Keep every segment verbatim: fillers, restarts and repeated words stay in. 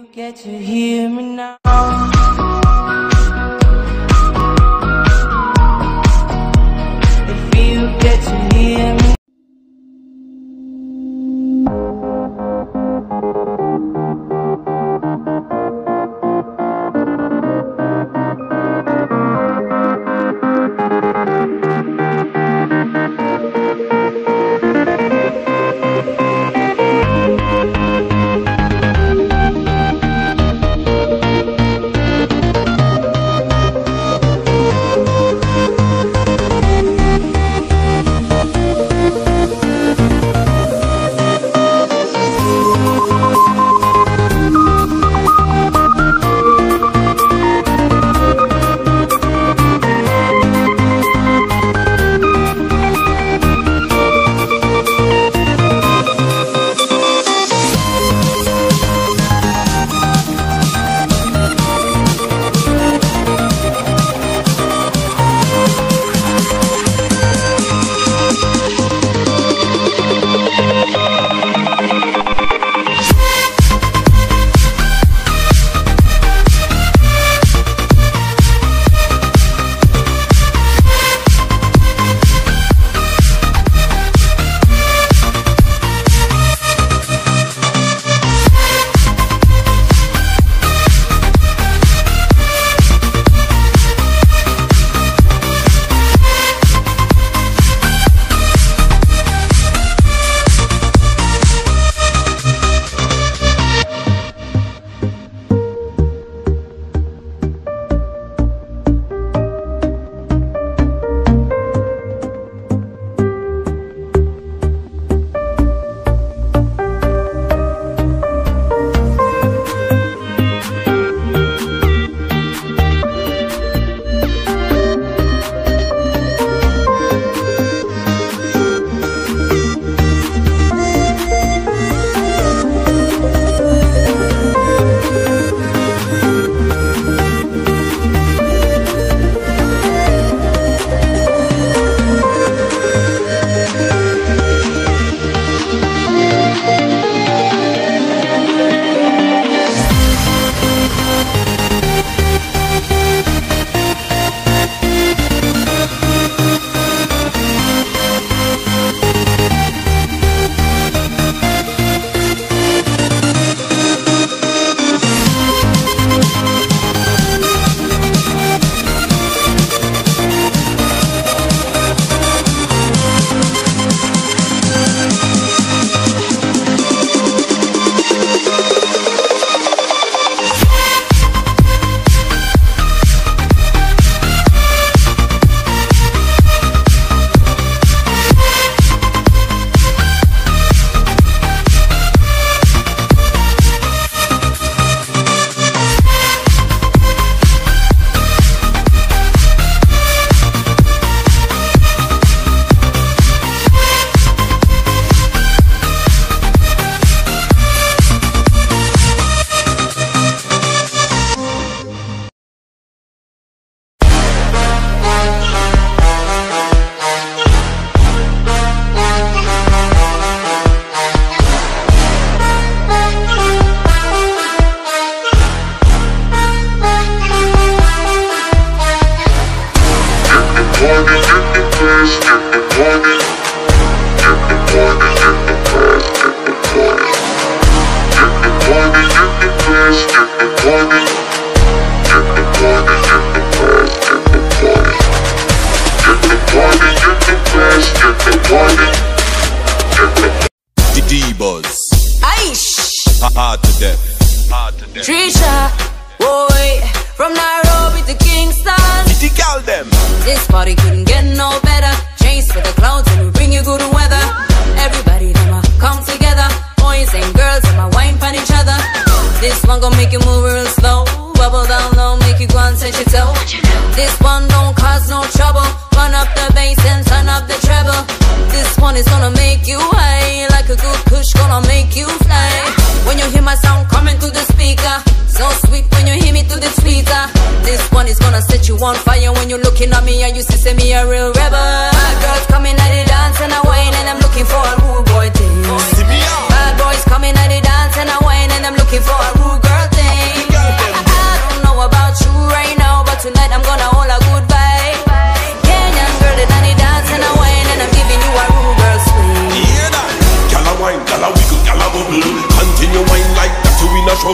get to hear me now. If you get to hear me. D-Buzz. Aish. Hard to death. Hard to death. Trisha. Boy, from Nairobi to Kingston. Kitty gal them. This party couldn't get no better. Chase for the clouds and we bring you good weather. Everybody them a come together. Boys and girls them a wine pan each other. This one gon' make you move real slow. Bubble down low, make you go and touch your toe. This one don't cause no trouble. Run up the bass and turn up the treble. This one is gonna make you high. Like a good push, gonna make you fly. When you hear my sound coming through the speaker, so sweet when you hear me through the tweeter. This one is gonna set you on fire. When you're looking at me and you see, say me a real rebel. Bad girls coming at the dance and I whine, and I'm looking for a rude boy thing. Bad boys coming at the dance and I whine, and I'm looking for a rude girl thing.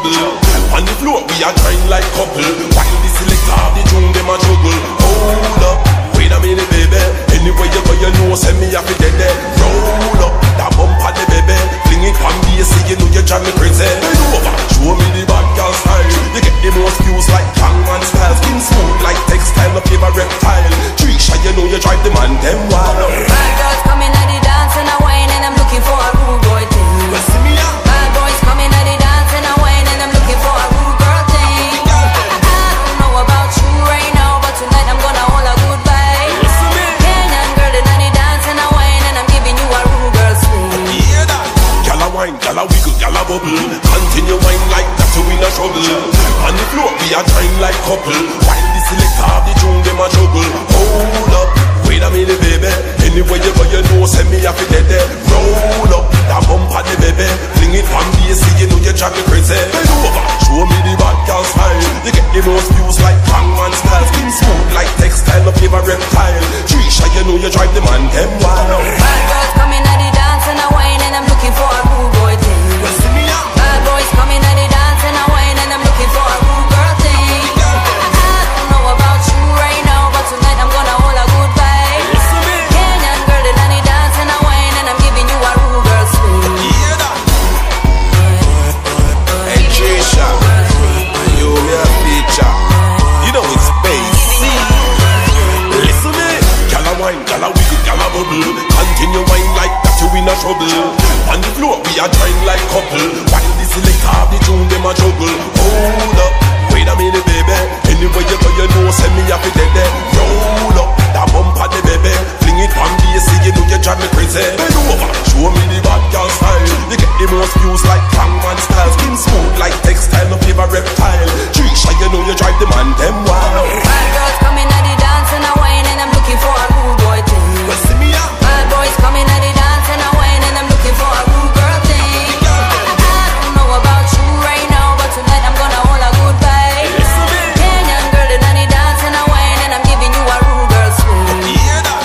trouble. On the floor we are trying like couple, while the selector of the tune them a juggle. Hold up, wait a minute baby, anywhere you go you know send me happy dead there. Roll up, that bump on the baby, fling it on me, see you know you drive me crazy. Bend over, show me the bad girl style. You get the most views like Gangman style, skin smooth like textile, no paper reptile. Trisha, you know you drive the man them wild. Bad girls coming at the dance and a wine, and I'm looking for a rude boy thing. See me out. Bad boys coming at the dance and a wine, and I'm looking for a rude girl thing. I don't know about you right now, but tonight I'm gonna hold a good vibe. Kenyan girl in the dance and a wine, and I'm giving you a rude girl swing. Yeah, that. Gyal a wine, gyal a wiggle, gyal a bubble. Continue wine like that to win a trouble. On the floor we are trying like couple, while the selector of the tune them a juggle. Hold up, wait a minute baby, anywhere you go you know send me happy dead there. Roll up, that bump on the baby, fling it on me, see you know you drive me crazy. Bend over, show me the bad girl style. You get the most views like Gangman style, skin smooth like textile, no paper reptile. Trisha, you know you drive the man them wild. Bad girls coming at the dance and a wine, and I'm looking for a rude boy thing. See me out. Bad boys coming at the dance and a wine, and I'm looking for a rude girl thing. I don't know about you right now, but tonight I'm gonna hold a good vibe. Kenyan girl in the dance and a wine, and I'm giving you a rude girl swing. Yeah, that. Hey Trisha, you me a feature. You know it's space. Listen me, gyal a wine, gyal a wiggle, gyal a bubble. Continue wine like that you in a trouble. On the floor we are trying like couple, while the selector of the tune them a juggle. Hold up, wait a minute baby, anywhere you go you know send me happy dead there. Roll up, that bump on the baby, fling it on me, see you know you drive me crazy. Bend over, show me the bad girl style. You get the most views like Gangman style, skin smooth like textile, no paper reptile. Trisha, you know you drive the man them wild. Bad girls coming at the dance and a wine, and I'm looking for a rude boy thing. See me out. Bad boys coming at the dance and a wine, and I'm looking for a rude girl thing. I don't know about you right now, but tonight I'm gonna hold a good vibe. Kenyan girl in the dance and a wine, and I'm giving you a rude girl swing. Yeah, that.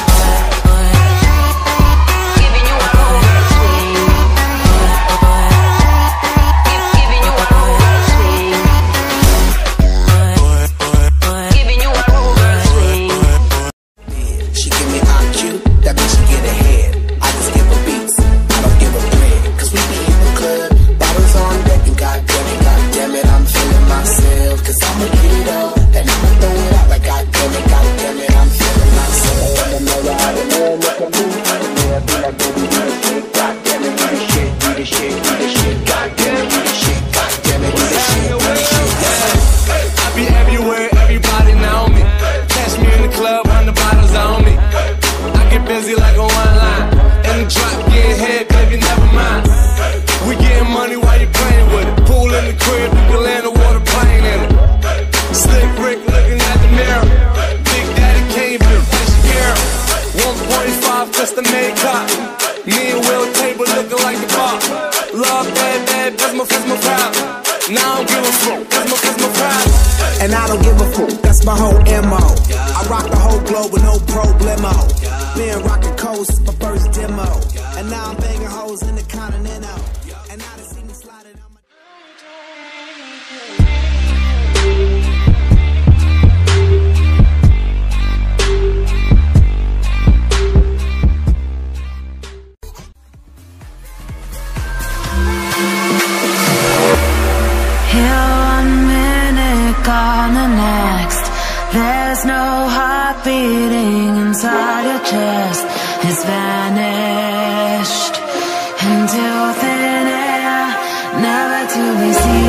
Giving you a rude girl swing. Giving you a rude girl swing. Giving you a rude girl swing. She give me I Q, that means she get ahead. I just give her beats, I don't give her bread. Cause we be in the club, bottles on deck, and goddamn it, goddamn it, I'm feeling myself. Cause I'ma get it up, and I'ma throw it out like goddamn it, goddamn it, I'm feeling myself. I don't know how to know what to do. Yeah, be like baby, do the shit, goddamn it, do the shit, do the shit, do the shit, goddamn it, do the shit, goddamn it, do the shit, do the shit, yeah. I be everywhere, everybody know me. Catch me in the club, hundred bottles on me. I get busy like a one line. In the drop, get head, baby, never mind. We getting money while you playing with it. Pool in the crib, you can land a water plane in it. Slick Rick looking at the mirror. Big Daddy came here, this year. one point five just to make up. Me and Will Table looking like the bar. Love bad, bad, that's my, that's my proud. Now I don't give a fuck, that's my, that's my proud. And I don't give a fuck, that's my whole M O. I rock the whole globe with no problemo. Been rocking coast since my first demo. And now I'm banging hoes in the Continental. And now they see me sliding on my... Here one minute, gone the next. There's no heart beating inside your chest. It's vanished into thin air, never to be seen.